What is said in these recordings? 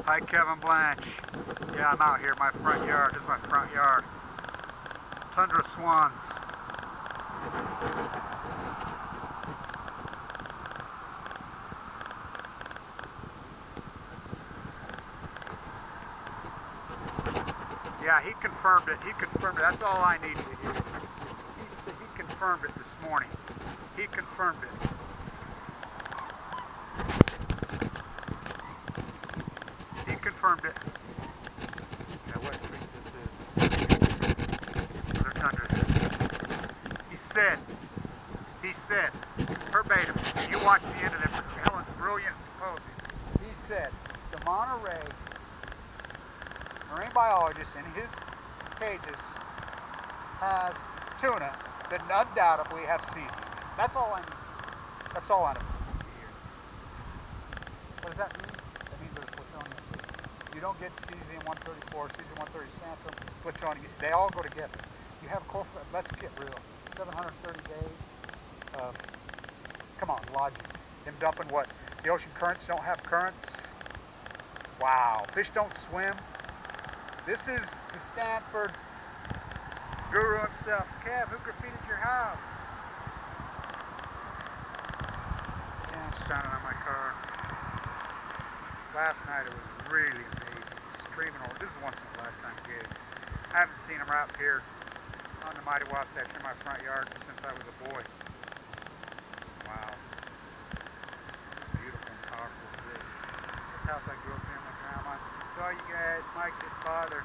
Hi, Kevin Blanch. Yeah, I'm out here in my front yard. This is my front yard. Tundra swans. Yeah, he confirmed it. He confirmed it. That's all I needed to hear. He confirmed it this morning. He confirmed it. He confirmed it. Yeah, what creek this is? Other tundras. He said, verbatim, you watch the end of it, Helen's brilliant symposium. He said, the Monterey marine biologist in his cages has tuna that undoubtedly have cesium. That's all I need. That's all I need to hear. What does that mean? That means there's plutonium. You don't get cesium-134, cesium-130 plutonium. They all go together. You have course. Let's get real. 730 days. Come on, logic. Them dumping what? The ocean currents don't have currents. Wow. Fish don't swim. This is the Stanford guru himself. Kev, who graffitied your house? Yeah, I'm standing on my car. Last night it was really amazing. Streaming over. This is once in a lifetime gig. I haven't seen them right up here on the Mighty Wasatch in my front yard since I was a boy. Wow. Beautiful and powerful fish. This house I grew up in with my grandma. Saw you guys, Mike didn't bother.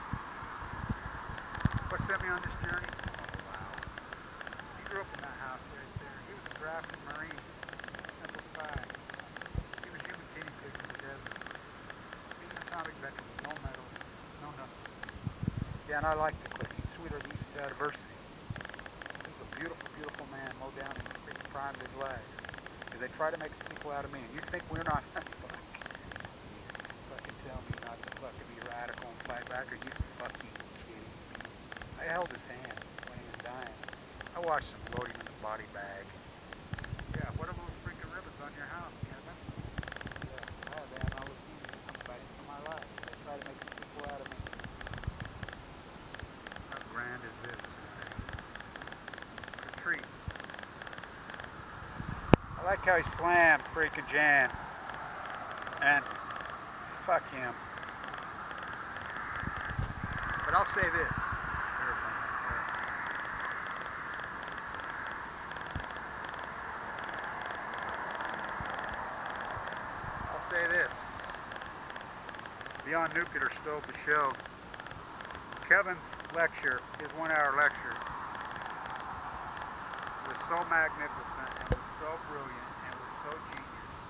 What sent me on this journey? Oh, wow. He grew up in that house right there. He was a Grafton Marine. Simple fact. He was human guinea pig in the desert. He was an atomic veteran. No medals. No nothing. Yeah, and I like the click. He's sweeter than East Diversity. He's a beautiful, beautiful man. Low down and freaking primed his life. Because they try to make a sequel out of me. And you think we're not... Tell me not to fucking be radical and flag back, or you fucking kidding me? I held his hand when he was dying. I watched him load him in the body bag. Yeah, what are those freaking ribbons on your house, Kevin? Yeah, man, I was eating some fighting for my life. They try to make a sequel out of me. How grand is this? What a treat. I like how he slammed freaking Jan. And fuck him. But I'll say this. I'll say this. Beyond Nuclear stole the show. Kevin's lecture, his 1-hour lecture, was so magnificent and was so brilliant and was so genius.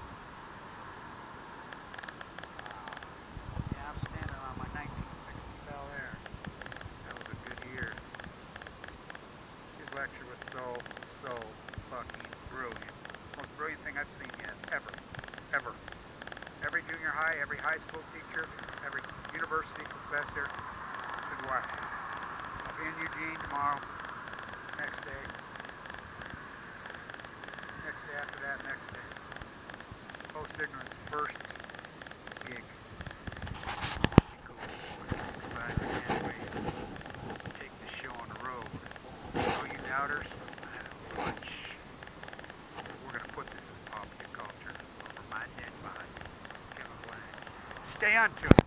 Lecture was so fucking brilliant. Most brilliant thing I've seen yet, ever. Every junior high, every high school teacher, every university professor should watch it. I'll be in Eugene tomorrow, next day after that, next day. Post-ignorance first gig. Doubters, lunch. We're going to put this in popular culture over my dead body. Stay on to it.